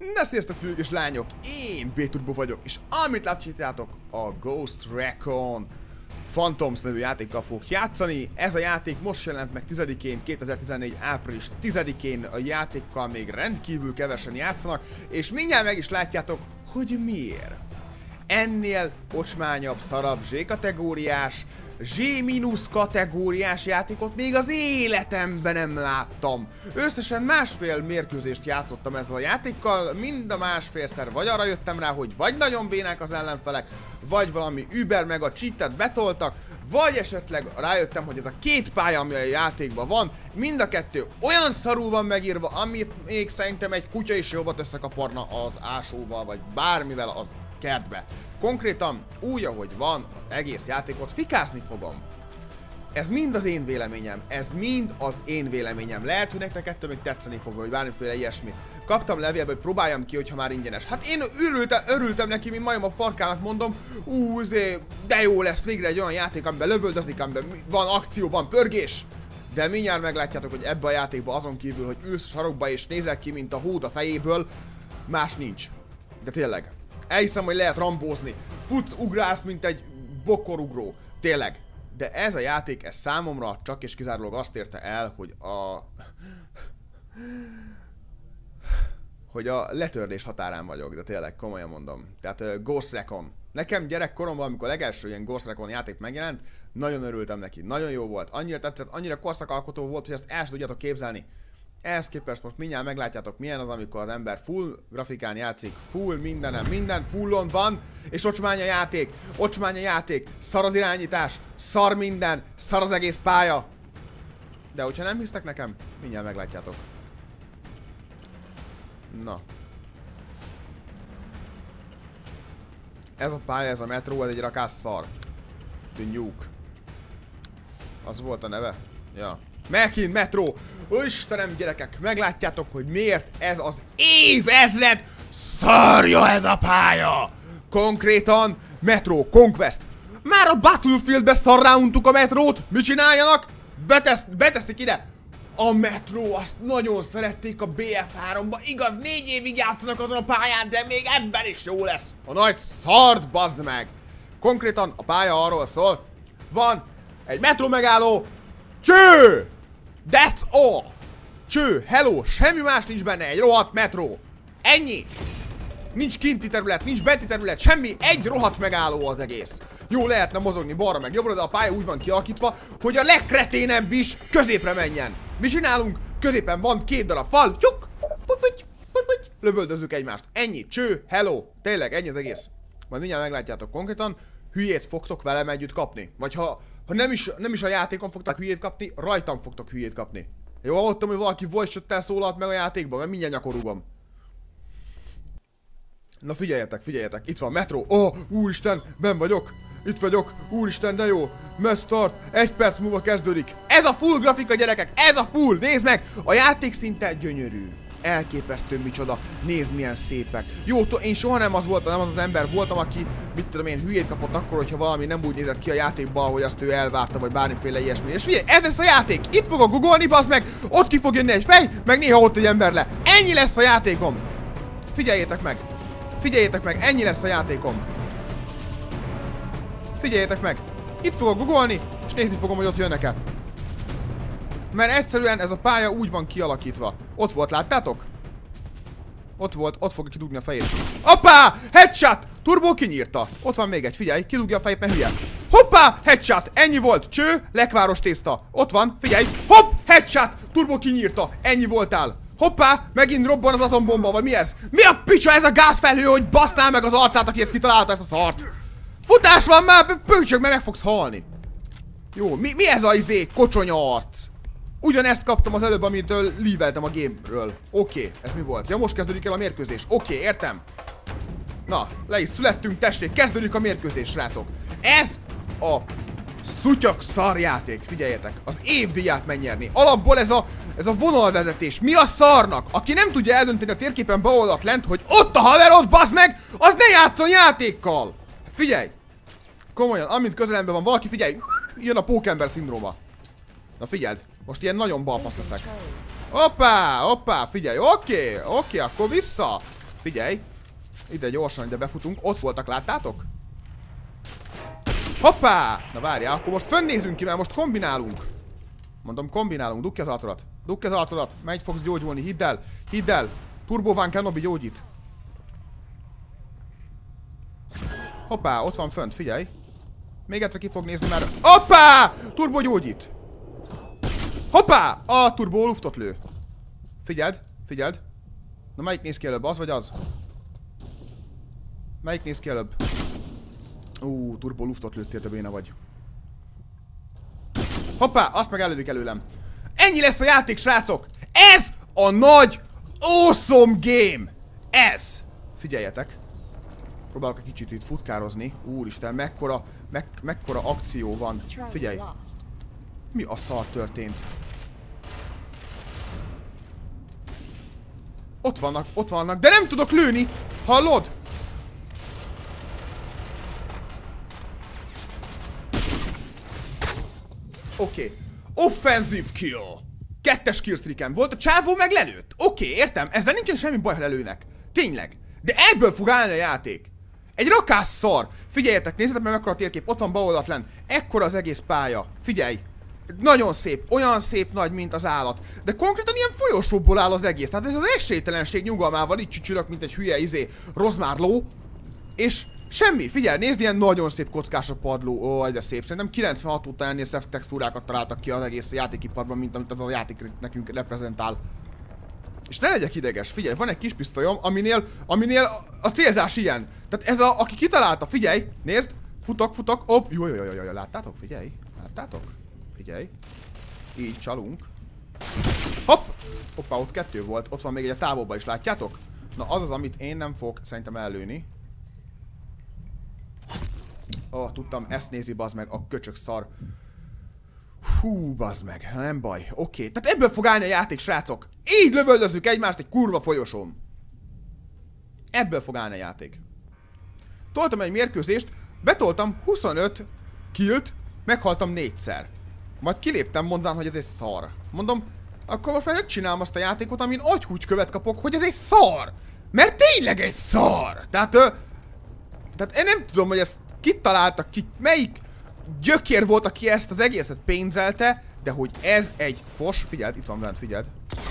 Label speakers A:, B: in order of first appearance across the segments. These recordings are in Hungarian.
A: Na sziasztok fiúk és lányok, én B-Turbo vagyok, és amit látjátok, a Ghost Recon Phantoms nevű játékkal fogok játszani. Ez a játék most jelent meg 10-én, 2014. április 10-én, a játékkal még rendkívül kevesen játszanak, és mindjárt meg is látjátok, hogy miért. Ennél ocsmányabb, szarabb Z-kategóriás, Z- kategóriás játékot még az életemben nem láttam. Összesen másfél mérkőzést játszottam ezzel a játékkal, mind a másfélszer vagy arra jöttem rá, hogy vagy nagyon bénák az ellenfelek, vagy valami über meg a cheatet betoltak, vagy esetleg rájöttem, hogy ez a két pálya, ami a játékban van, mind a kettő olyan szarul van megírva, amit még szerintem egy kutya is jobbat összekaparna az ásóval, vagy bármivel az kertbe. Konkrétan úgy, ahogy van, az egész játékot fikázni fogom. Ez mind az én véleményem, Lehet, hogy nektek ettől még tetszeni fog, vagy bármiféle ilyesmi. Kaptam levélbe, hogy próbáljam ki, hogyha már ingyenes. Hát én örültem neki, mint majom a farkának, mondom, de jó lesz végre egy olyan játék, amiben lövöldözik, amiben van akció, van pörgés. De mindjárt meglátjátok, hogy ebbe a játékba azon kívül, hogy ülsz a sarokba és nézel ki, mint a hód a fejéből, más nincs. De tényleg. Elhiszem, hogy lehet rambózni. Futsz, ugrálsz, mint egy bokorugró. Tényleg. De ez a játék, ez számomra csak és kizárólag azt érte el, hogy a letörlés határán vagyok, de tényleg, komolyan mondom. Tehát Ghost Recon. Nekem gyerekkoromban, amikor legelső ilyen Ghost Recon játék megjelent, nagyon örültem neki. Nagyon jó volt. Annyira tetszett, annyira korszakalkotó volt, hogy ezt el sem tudjátok képzelni. Ehhez képest most mindjárt meglátjátok, milyen az, amikor az ember full grafikán játszik, full minden fullon van, és ocsmány a játék, szar az irányítás, szar minden, szar az egész pálya. De hogyha nem hisztek nekem, mindjárt meglátjátok. Na. Ez a pálya, ez a metró, ez egy rakás szar. The Nuke. Az volt a neve? Ja. Megint metró! Istenem gyerekek, meglátjátok, hogy miért ez az évezred szarja ez a pálya! Konkrétan Metro Conquest. Már a Battlefieldbe szarrá untuk a metrót, mit csináljanak? Beteszik ide. A metró, azt nagyon szerették a BF3-ba, igaz 4 évig játszanak azon a pályán, de még ebben is jó lesz. A nagy szart bazd meg! Konkrétan a pálya arról szól, van egy metró megálló, cső! That's all! Cső, hello, semmi más nincs benne, egy rohadt metró. Ennyi! Nincs kinti terület, nincs benti terület, semmi, egy rohadt megálló az egész. Jó, lehetne mozogni balra meg jobbra, de a pálya úgy van kialakítva, hogy a legkreténebb is középre menjen. Mi csinálunk? Középen van 2 darab fal, tyuk, lövöldözzük egymást. Ennyi, cső, hello, tényleg, ennyi az egész. Majd mindjárt meglátjátok konkrétan, hülyét fogtok velem együtt kapni. Vagy ha nem is a játékon fogtok hülyét kapni, rajtam fogtok hülyét kapni. Jó, hallottam, hogy valaki voice chat-tel szólalt meg a játékban, mert mindjárt nyakorúgom. Na figyeljetek, itt van Metro. Úristen, benn vagyok. Itt vagyok, úristen, de jó. Match start, 1 perc múlva kezdődik. Ez a full grafika, gyerekek, ez a full, nézd meg! A játék szinte gyönyörű. Elképesztő micsoda, nézd milyen szépek. Jó, én soha nem az voltam, nem az ember voltam, aki, mit tudom én, hülyét kapott akkor, hogyha valami nem úgy nézett ki a játékban, hogy azt ő elvárta, vagy bármiféle ilyesmi. És figyelj, ez lesz a játék, itt fogok googolni, bazd meg, ott ki fog jönni egy fej, meg néha ott egy ember le. Ennyi lesz a játékom. Figyeljetek meg, ennyi lesz a játékom. Figyeljetek meg, itt fogok googolni, és nézni fogom, hogy ott jönnek-e. Mert egyszerűen ez a pálya úgy van kialakítva. Ott volt, láttátok? Ott fogja kidugni a fejét. Hoppá! Headshot! Turbo kinyírta. Ott van még egy, figyelj, kidugja a fejét, mert hülye. Hoppá! Headshot! Ennyi volt. Cső, lekváros tészta. Ott van, figyelj. Hopp! Headshot! Turbo kinyírta. Ennyi voltál. Hoppá! Megint robban az atombomba, vagy mi ez? Mi a picsa ez a gázfelhő, hogy basztál meg az arcát, aki ezt kitalálta, ezt a szart? Futás van már, pöcsög, mert meg fogsz halni. Jó, mi ez a kocsonya arc? Ugyanezt kaptam az előbb, amitől leveltem a game-ről. Oké, ez mi volt? Ja, most kezdődik el a mérkőzés. Oké, értem. Na, le is születtünk, tessék, kezdődik a mérkőzés, srácok. Ez a szutyak szarjáték, figyeljetek. Az évdíját megnyerni. Alapból ez a vonalvezetés. Mi a szarnak? Aki nem tudja eldönteni a térképen bal oldalt lent, hogy ott a haverod, bazd meg, az ne játszon játékkal. Hát figyelj. Komolyan, amint közelemben van valaki, figyelj. Jön a pókember szindróma. Na figyeld. Most ilyen nagyon balfasz leszek. Hoppá, figyelj, oké, akkor vissza. Figyelj! Ide gyorsan, ide befutunk. Ott voltak, láttátok? Hoppá! Na várjál, akkor most fönnézünk ki, mert most kombinálunk. Mondom, kombinálunk. Dugd ki az arcodat. Dugd ki az arcodat. Meg fogsz gyógyulni, hidd el. Hidd el. Turbo Van Kenobi gyógyít. Hoppá, ott van fönt, figyelj. Még egyszer ki fog nézni már. Hoppá! Turbo gyógyít. Hoppá! A turbo luftot lő. Figyeld, figyeld. Na melyik néz ki előbb, az vagy az? Melyik néz ki előbb? Turbo luftot lőttél, te béna vagy. Hoppá, azt meg elődik előlem. Ennyi lesz a játék, srácok! Ez a nagy awesome game! Ez! Figyeljetek. Próbálok egy kicsit itt futkározni. Úristen, mekkora akció van. Figyelj. Mi a szar történt? Ott vannak, de nem tudok lőni! Hallod? Oké. Offensive kill. 2-es killstreakem volt, a csávó meg lelőtt. Oké, értem, ezzel nincsen semmi baj, ha lelőnek. Tényleg. De ebből fog állni a játék. Egy rakás szar. Figyeljetek, nézzétek meg mekkora a térkép, ott van bal oldalt lenn. Ekkora az egész pálya. Figyelj. Nagyon szép, olyan szép nagy, mint az állat. De konkrétan ilyen folyosóból áll az egész. Tehát ez az esélytelenség nyugalmával így csücsülök, mint egy hülye rozmárló. És semmi, figyelj, nézd, ilyen nagyon szép kockás a padló. Ó, de szép. Szerintem 96 óta ennél szebb textúrákat találtak ki az egész játékiparban, mint amit az a játék nekünk reprezentál. És ne legyek ideges, figyelj, van egy kis pisztolyom, aminél a célzás ilyen. Tehát ez aki kitalálta, figyelj, nézd, futok, hopp, jó, láttátok, figyelj, láttátok? Figyelj, így csalunk. Hopp! Hoppá, ott 2 volt, ott van még egy a távolban is, látjátok? Na az az, amit én nem fogok szerintem ellőni. Tudtam, ezt nézi, bazd meg, a köcsög szar. Hú, bazd meg, nem baj, oké. Tehát ebből fog állni a játék, srácok. Így lövöldözzük egymást egy kurva folyosón. Ebből fog állni a játék. Toltam egy mérkőzést, betoltam 25 killt, meghaltam 4-szer. Majd kiléptem mondván, hogy ez egy szar. Mondom, akkor most már megcsinálom azt a játékot, amin agyhúgykövet kapok, hogy ez egy szar. Mert tényleg egy szar. Tehát én nem tudom, hogy ezt kitaláltak ki, melyik gyökér volt, aki ezt az egészet pénzelte, de hogy ez egy fos, figyeld, itt van bent, figyeld.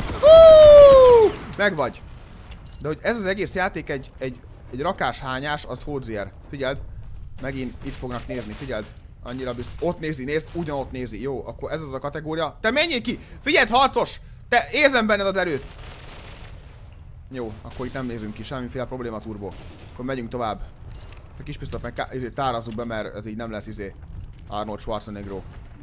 A: Megvagy. De hogy ez az egész játék egy rakáshányás, az hódzier. Figyeld, megint itt fognak nézni, figyeld. Annyira biztos. Ott nézi, nézd, ugyanott nézi. Jó, akkor ez az a kategória. Te menjél ki! Figyeld, harcos! Te érzem benned az erőt! Jó, akkor itt nem nézünk ki, semmiféle probléma, turbo. Akkor megyünk tovább. Ezt a kis pisztolyt meg tárazzuk be, mert ez így nem lesz Arnold Schwarzenegger.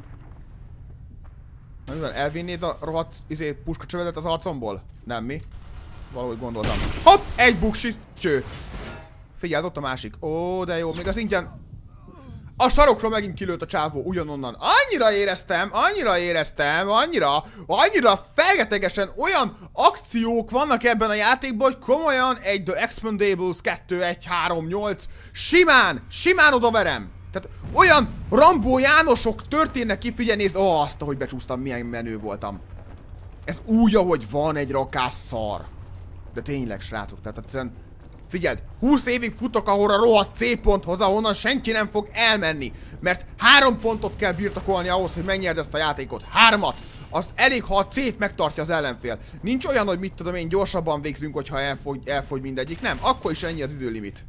A: Na mivel elvinnéd a rohadt puskacsövedet az arcomból? Nem mi? Valahogy gondoltam. Hopp! Egy buksi cső! Figyeld, ott a másik. Ó, de jó, még az ingyen... A sarokról megint kilőtt a csávó, ugyanonnan. Annyira éreztem, annyira fergetegesen olyan akciók vannak ebben a játékban, hogy komolyan egy The Expendables 2, 1, 3, 8 simán odaverem. Tehát olyan Rambó Jánosok történnek ki, figyelj, nézd, azt, ahogy becsúsztam, milyen menő voltam. Ez úgy, ahogy van, egy rakás szar. De tényleg, srácok, tehát egyszerűen... Figyeld, 20 évig futok ahol a rohadt C ponthoz, ahonnan senki nem fog elmenni. Mert 3 pontot kell birtokolni ahhoz, hogy megnyerd ezt a játékot. 3-at! Azt elég, ha a C-t megtartja az ellenfél. Nincs olyan, hogy mit tudom én, gyorsabban végzünk, hogyha elfogy mindegyik. Nem, akkor is ennyi az időlimit.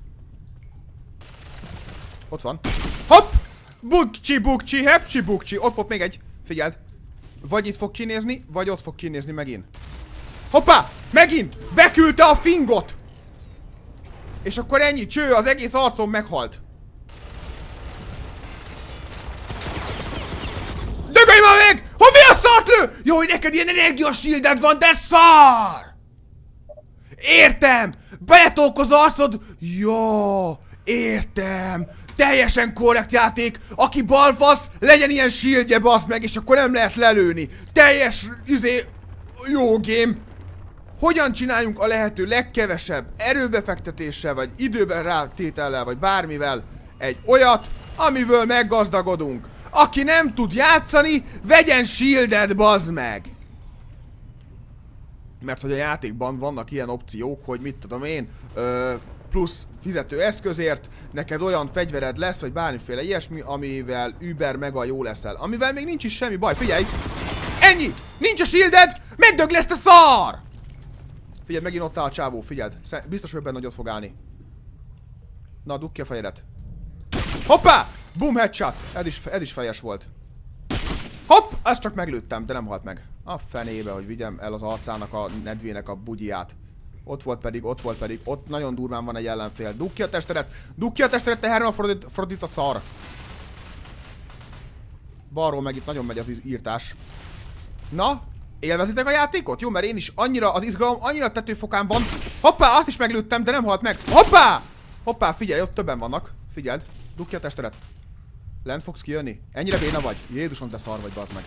A: Ott van. Hopp! Bukcsi, hepcsi bukcsi. Ott volt még egy. Figyeld. Vagy itt fog kinézni, vagy ott fog kinézni megint. Hoppá! Megint! Beküldte a fingot! És akkor ennyi, cső, az egész arcom meghalt. Dögölj már meg! Hogy mi a szart lő? Jó, hogy neked ilyen energiashielded van, de szar! Értem! Beletolk az arcod! Jó, értem! Teljesen korrekt játék! Aki balfasz, legyen ilyen shieldje, bassz meg, és akkor nem lehet lelőni. Teljes, jó game! Hogyan csináljunk a lehető legkevesebb erőbefektetéssel, vagy időben rátétellel, vagy bármivel egy olyat, amiből meggazdagodunk. Aki nem tud játszani, vegyen shieldet, bazd meg! Mert hogy a játékban vannak ilyen opciók, hogy mit tudom én, plusz fizető eszközért neked olyan fegyvered lesz, vagy bármiféle ilyesmi, amivel über mega jó leszel. Amivel még nincs is semmi baj. Figyelj! Ennyi! Nincs a shielded! Megdög lesz a szar! Figyelj, megint ott áll a csávó, figyeld. Biztos, hogy benne nagyot fog állni. Na, dugd ki a fejedet. Hoppá! Boom, headshot! Ez is fejes volt. Hopp! Ezt csak meglőttem, de nem halt meg. A fenébe, hogy vigyem el az arcának a nedvének a bugyját. Ott volt pedig, ott nagyon durván van egy ellenfél. Dugd ki a testedet, te Hermaphrodit a szar. Balról meg itt nagyon megy az írtás. Na, élvezitek a játékot? Jó, mert én is annyira, az izgalom annyira tetőfokán van. Hoppá, azt is meglőttem, de nem halt meg. Hoppá! Hoppá, figyelj, ott többen vannak. Figyeld, dugd ki a testedet. Lent fogsz kijönni? Ennyire béna vagy? Jézusom, te szar vagy, bazd meg.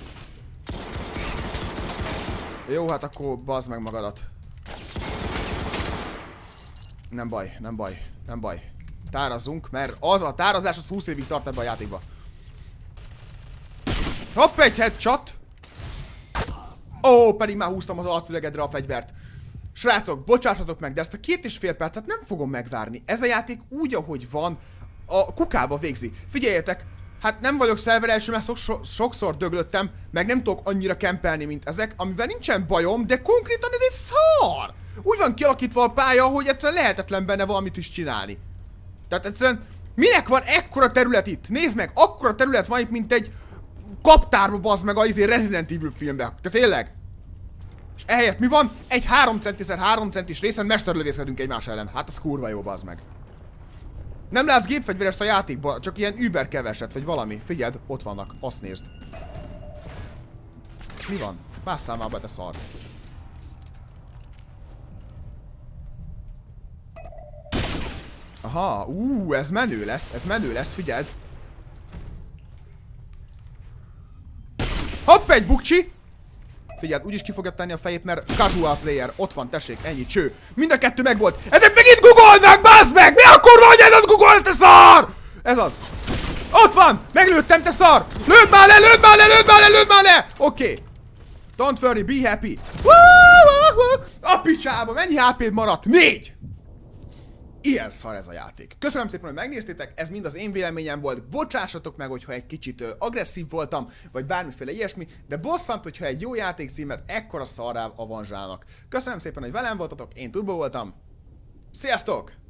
A: Jó, hát akkor bazd meg magadat. Nem baj. Tárazzunk, mert az a tárazás az 20 évig tart ebbe a játékba. Hopp, egy headshot! Ó, pedig már húztam az arcüregedre a fegyvert. Srácok, bocsássatok meg, de ezt a 2,5 percet nem fogom megvárni. Ez a játék úgy, ahogy van, a kukába végzi. Figyeljetek, hát nem vagyok szerver első, mert sokszor döglöttem, meg nem tudok annyira kempelni, mint ezek, amivel nincsen bajom, de konkrétan ez egy szar! Úgy van kialakítva a pálya, hogy egyszerűen lehetetlen benne valamit is csinálni. Tehát egyszerűen, minek van ekkora terület itt? Nézd meg, akkora terület van itt, mint egy kaptárba, bazd meg a Resident Evil filmben. De tényleg? És ehelyett mi van? Egy 3 cm×3 centis részen mesterlövészkedünk egymás ellen. Hát az kurva jó, bazd meg. Nem látsz gépfegyverest a játékban, csak ilyen über keveset, vagy valami. Figyeld, ott vannak. Azt nézd. Mi van? Másszál már be, te szar. Aha, ez menő lesz, figyeld. Hopp, egy bukcsi! Figyeld, úgyis ki fogja tenni a fejét, mert casual player, ott van, tessék, ennyi, cső. Mind a kettő megvolt. Ezek megint googolnak, baszd meg! Mi a kurva, hogy ez googolsz, te szar! Ez az. Ott van! Meglőttem, te szar! Lőd már le! Oké. Don't worry, be happy. A picsába, mennyi HP-d maradt? 4! Ilyen szar ez a játék. Köszönöm szépen, hogy megnéztétek, ez mind az én véleményem volt. Bocsássatok meg, hogyha egy kicsit agresszív voltam, vagy bármiféle ilyesmi, de bosszant, hogyha egy jó játékcímet ekkora szarrá avanzsálnak. Köszönöm szépen, hogy velem voltatok, én Turbo voltam. Sziasztok!